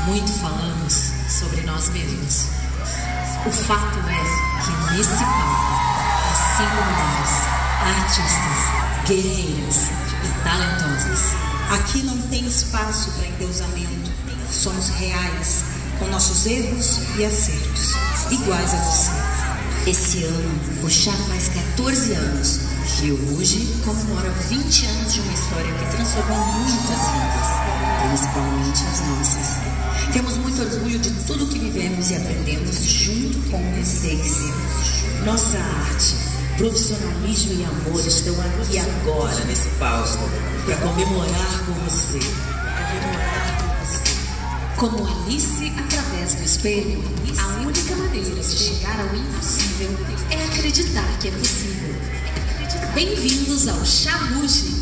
Muito falamos sobre nós mesmos. O fato é que nesse palco, há 5 mulheres, artistas, guerreiras e talentosas. Aqui não tem espaço para endeusamento. Somos reais, com nossos erros e acertos, iguais a você. Esse ano, o chá faz 14 anos e hoje comemora 20 anos de uma história que transformou muitas vidas, principalmente as nossas. Temos muito orgulho de tudo que vivemos e aprendemos junto com vocês. Nossa arte, profissionalismo e amor estão aqui agora, nesse palco, para comemorar com você. Como Alice através do espelho, a única maneira de chegar ao impossível é acreditar que é possível. Bem-vindos ao Chá Ruge.